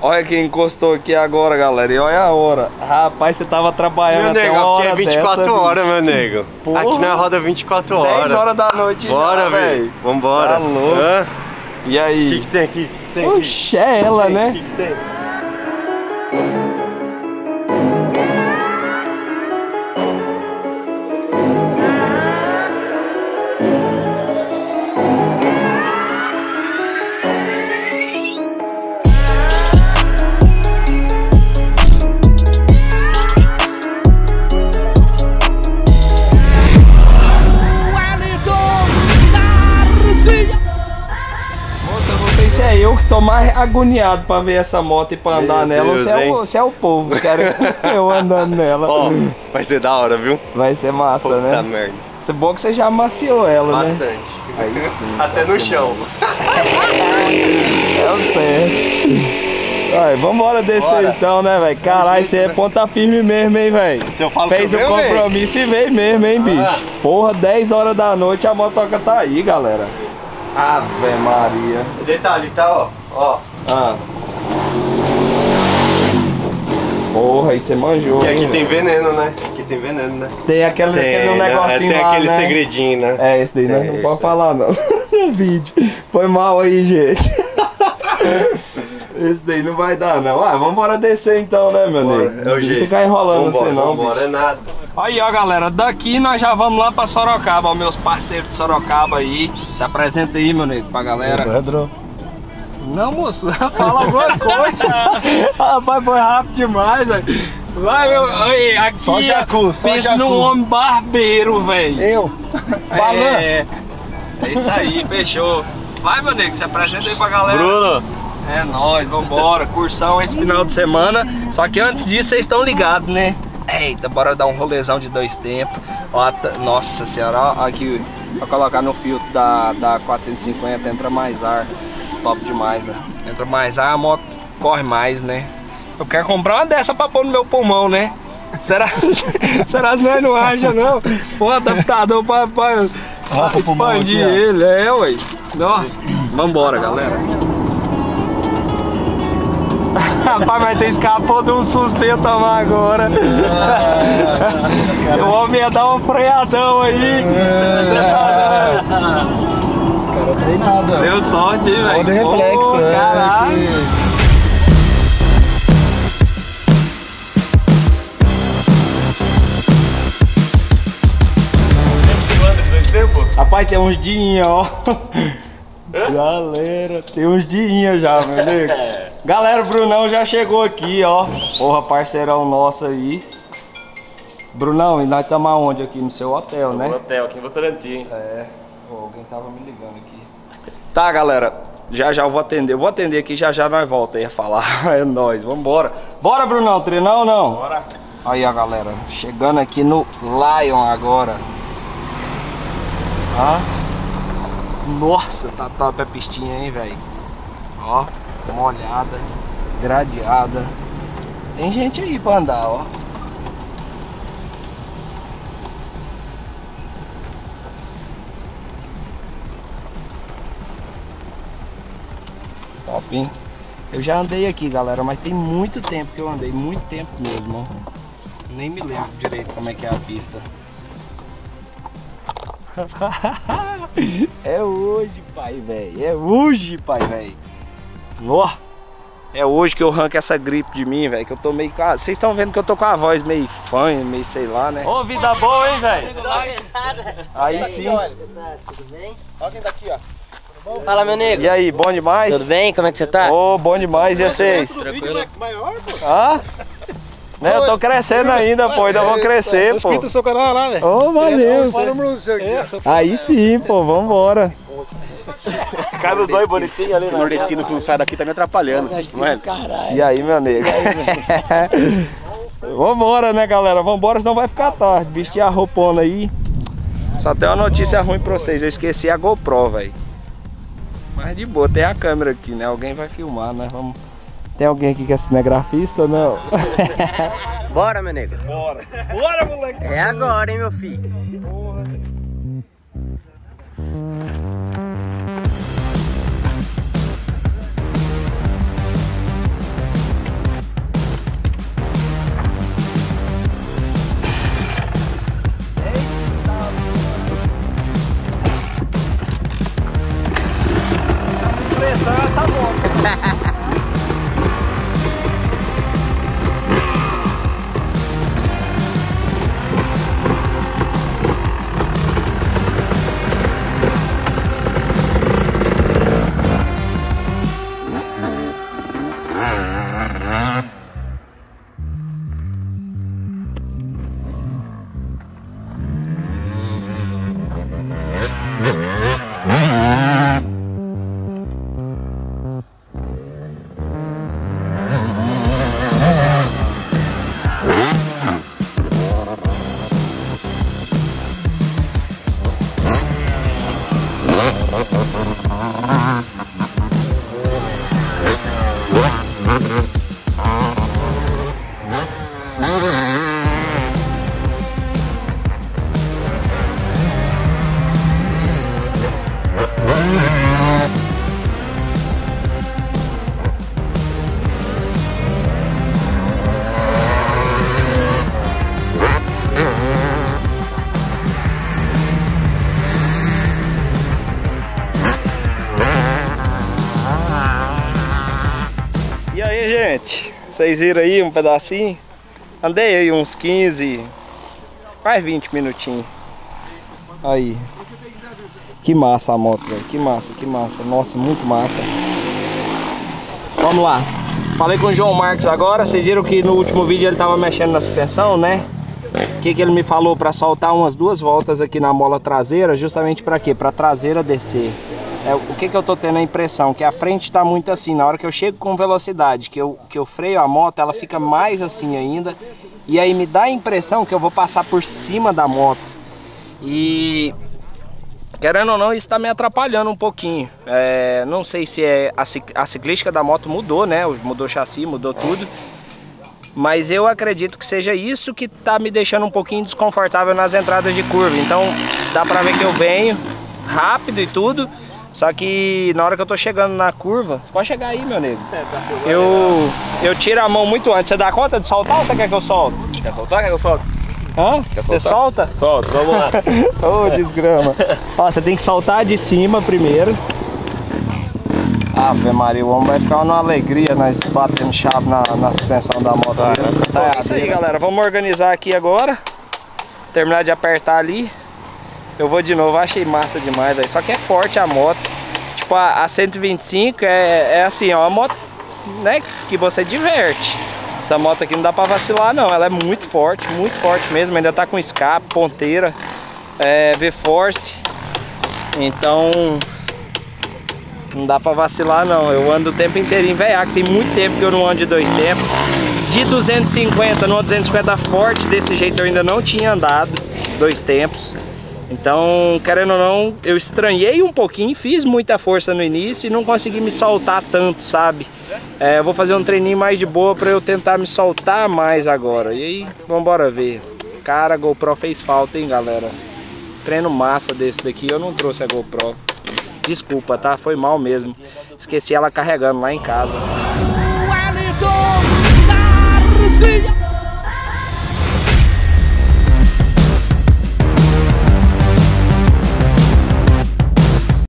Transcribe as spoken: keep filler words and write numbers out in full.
Olha quem encostou aqui agora, galera. E olha a hora. Rapaz, você tava trabalhando meu até nego, uma hora aqui é vinte e quatro dessa, horas, bicho. meu nego. Porra. Aqui não é roda vinte e quatro horas. dez horas da noite. Bora, velho. Vambora. Tá louco. Hã? E aí? O que, que tem aqui? Que tem Oxe, é ela, tem? né? O que, que tem? Se é eu que tô mais agoniado pra ver essa moto e pra andar Meu nela, Deus, ou se é, hein? o, se é o povo que quer eu andando nela. Ó, vai ser da hora, viu? Vai ser massa, Puta né? merda. Se bom que você já amaciou ela, Bastante. né? Aí sim. Até no chão. É o certo. Ai, vambora descer Bora. então, né, velho? Caralho, você é ponta firme mesmo, hein, velho? Se eu falo Fez que o eu venho, compromisso e veio mesmo, hein, bicho? Ah. Porra, dez horas da noite a motoca tá aí, galera. Ave Maria. Detalhe, tá, ó. Ó. Ah. Porra, aí você manjou, E aqui hein, tem velho? veneno, né? Aqui tem veneno, né? Tem aquele, aquele né? negocinho Tem lá, aquele né? segredinho, né? É, esse daí nós não Tem pode esse. falar não no vídeo. Foi mal aí, gente. Esse daí não vai dar não. Ah, vambora descer então, né, meu Bora, nego? é o Não jeito. ficar enrolando Vambora, assim não, vambora, bicho. é nada. Aí, ó, galera, daqui nós já vamos lá pra Sorocaba, ó, meus parceiros de Sorocaba aí. Se apresenta aí, meu nego, pra galera. Pedro. Não, moço, fala alguma coisa. Rapaz, foi rápido demais, velho. Vai, meu. Aí, aqui. Só jacu, só pensa jacu. num homem barbeiro, velho. Eu. Balan. É, é isso aí, fechou. Vai, meu nego, se apresenta aí pra galera. Bruno. É nóis, vambora. Cursão esse final de semana. Só que antes disso, vocês estão ligados, né? Eita, bora dar um rolezão de dois tempos. Ó, tá- nossa senhora, ó, aqui. Pra colocar no filtro da, da quatrocentos e cinquenta, entra mais ar. Top demais, né? Entra mais ar, a moto corre mais, né? Eu quero comprar uma dessa pra pôr no meu pulmão, né? Será, será que nós não acha, não? Pô, adaptador pra, pra, Ó, pra o pulmão expandir aqui, ó. ele, é, ué. Ó, vambora, galera. Rapaz, mas tem escapou de um susto ia tomar agora. O homem ia dar um freadão aí. Cara treinado. ó. Deu sorte, hein, velho? Ó, de reflexo, Ô, é, caralho. que- Rapaz, tem uns diinha, ó. Galera, tem uns diinha já, meu nego. Galera, o Brunão já chegou aqui, ó. Porra, parceirão nosso aí. Brunão, e nós estamos aonde aqui? No seu hotel, né? No hotel, aqui em Votorantim, hein? É. Pô, alguém tava me ligando aqui. Tá, galera. Já já eu vou atender. Eu vou atender aqui, já já nós volta aí a falar. É nóis, vambora. Bora, Brunão, treinar ou não? Bora. Aí, ó, galera. Chegando aqui no Lion agora. Ó. Nossa, tá top a pistinha, hein, velho. Ó, molhada, gradeada. Tem gente aí pra andar, ó. Top, hein? Eu já andei aqui, galera, mas tem muito tempo que eu andei, muito tempo mesmo, ó. Nem me lembro direito como é que é a pista. É hoje, pai, velho. É hoje, pai, velho. Nó. É hoje que eu arranco essa gripe de mim, velho. Que eu tô meio... Vocês estão vendo que eu tô com a voz meio fanha, meio sei lá, né? Ô, vida boa, hein, velho? Aí sim. Tudo bem? Olha quem tá aqui, ó. Fala, meu nego. E aí, bom demais? Tudo bem? Como é que você tá? Ô, bom demais. E vocês? Tranquilo? Hã? Né, eu tô crescendo ainda, pô. Ainda vou crescer, pô. no seu canal lá, velho. Ô, valeu. É, Aí sim, pô. Vambora. Cara, dois bonitinhos ali, O nordestino que não sai daqui tá me atrapalhando, não é? E aí, meu nego? Vambora, né, galera? Vambora, senão vai ficar tarde. Vestir a roupona aí. Só tem uma notícia ruim pra vocês. Eu esqueci a GoPro, velho. Mas de boa, tem a câmera aqui, né? Alguém vai filmar, né? Vamos... Tem alguém aqui que é cinegrafista ou não? Bora, meu nego. Bora. Bora, moleque. É agora, hein, meu filho. E aí, gente, vocês viram aí um pedacinho? Andei aí uns quinze, quase vinte minutinhos. Aí. Que massa a moto, velho. Que massa, que massa. Nossa, muito massa. Vamos lá. Falei com o João Marcos agora. Vocês viram que no último vídeo ele tava mexendo na suspensão, né? O que que ele me falou? Pra soltar umas duas voltas aqui na mola traseira. Justamente pra quê? Pra traseira descer. É, o que que eu tô tendo a impressão? Que a frente tá muito assim. Na hora que eu chego com velocidade, que eu, que eu freio a moto, ela fica mais assim ainda. E aí me dá a impressão que eu vou passar por cima da moto. E... querendo ou não, isso tá me atrapalhando um pouquinho. É, não sei se é a, a ciclística da moto mudou, né? Mudou o chassi, mudou tudo. Mas eu acredito que seja isso que tá me deixando um pouquinho desconfortável nas entradas de curva. Então dá pra ver que eu venho rápido e tudo. Só que na hora que eu tô chegando na curva... Pode chegar aí, meu nego. Eu, eu tiro a mão muito antes. Você dá conta de soltar ou você quer que eu solte? Quer soltar? Quer que eu solte? Hã? Você solta? Solta, vamos lá. Ô, oh, desgrama. Ó, você tem que soltar de cima primeiro. Ave Maria, o homem vai ficar numa alegria nós batendo chave na, na suspensão da moto. Ah, tá, é isso aí, galera. Vamos organizar aqui agora. Terminar de apertar ali. Eu vou de novo, achei massa demais, véio. Só que é forte a moto. Tipo, a, a cento e vinte e cinco é, é assim, ó, uma moto, né, que você diverte. Essa moto aqui não dá pra vacilar não, ela é muito forte, muito forte mesmo. Ainda tá com escape, ponteira, é, V-Force. Então não dá pra vacilar não. Eu ando o tempo inteirinho, velho, tem muito tempo que eu não ando de dois tempos. De duzentos e cinquenta, numa duzentos e cinquenta forte desse jeito eu ainda não tinha andado dois tempos. Então, querendo ou não, eu estranhei um pouquinho, fiz muita força no início e não consegui me soltar tanto, sabe? É, eu vou fazer um treininho mais de boa pra eu tentar me soltar mais agora. E aí, vambora ver. Cara, a GoPro fez falta, hein, galera? Treino massa desse daqui, eu não trouxe a GoPro. Desculpa, tá? Foi mal mesmo. Esqueci ela carregando lá em casa. Wellington Garcia!